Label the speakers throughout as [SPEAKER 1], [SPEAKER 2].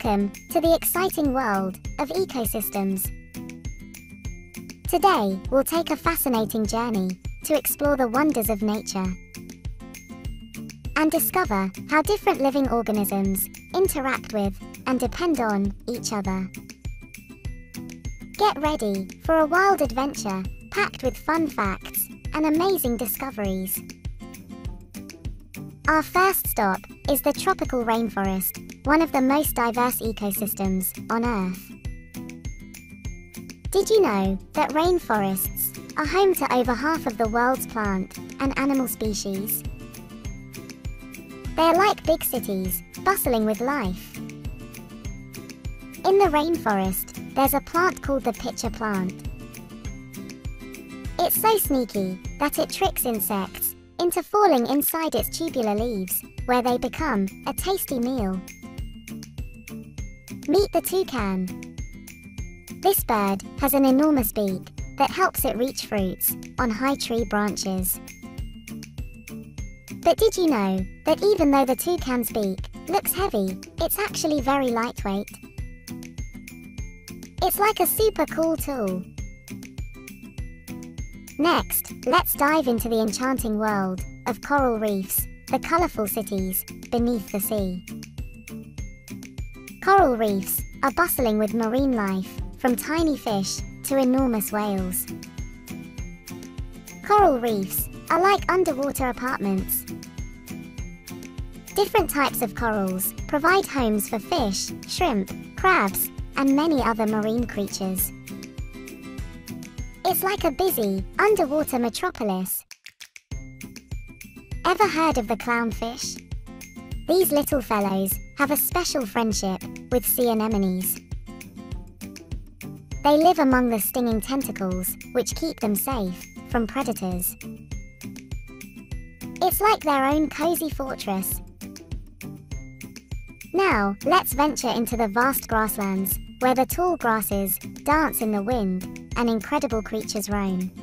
[SPEAKER 1] Welcome to the exciting world of ecosystems. Today, we'll take a fascinating journey to explore the wonders of nature and discover how different living organisms interact with and depend on each other. Get ready for a wild adventure packed with fun facts and amazing discoveries. Our first stop is the tropical rainforest, one of the most diverse ecosystems on Earth. Did you know that rainforests are home to over half of the world's plant and animal species? They are like big cities, bustling with life. In the rainforest, there's a plant called the pitcher plant. It's so sneaky that it tricks insects into falling inside its tubular leaves, where they become a tasty meal. Meet the toucan. This bird has an enormous beak that helps it reach fruits on high tree branches. But did you know that even though the toucan's beak looks heavy, it's actually very lightweight? It's like a super cool tool. Next, let's dive into the enchanting world of coral reefs, the colorful cities beneath the sea. Coral reefs are bustling with marine life, from tiny fish to enormous whales. Coral reefs are like underwater apartments. Different types of corals provide homes for fish, shrimp, crabs, and many other marine creatures. It's like a busy, underwater metropolis. Ever heard of the clownfish? These little fellows have a special friendship with sea anemones. They live among the stinging tentacles, which keep them safe from predators. It's like their own cozy fortress. Now, let's venture into the vast grasslands, where the tall grasses dance in the wind and incredible creatures roam.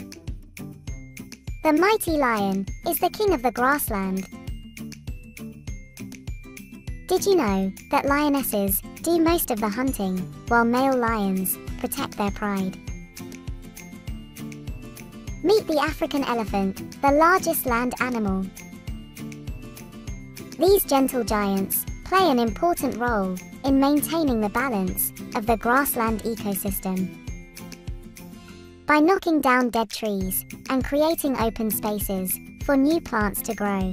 [SPEAKER 1] The mighty lion is the king of the grassland. Did you know that lionesses do most of the hunting, while male lions protect their pride? Meet the African elephant, the largest land animal. These gentle giants play an important role in maintaining the balance of the grassland ecosystem. By knocking down dead trees and creating open spaces for new plants to grow.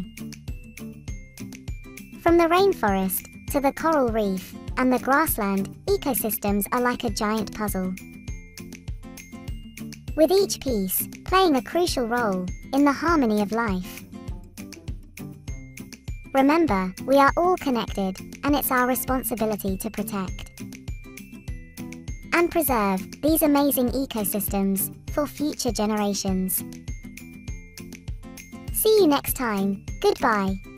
[SPEAKER 1] From the rainforest to the coral reef and the grassland, ecosystems are like a giant puzzle, with each piece playing a crucial role in the harmony of life. Remember, we are all connected, and it's our responsibility to protect and preserve these amazing ecosystems for future generations. See you next time. Goodbye.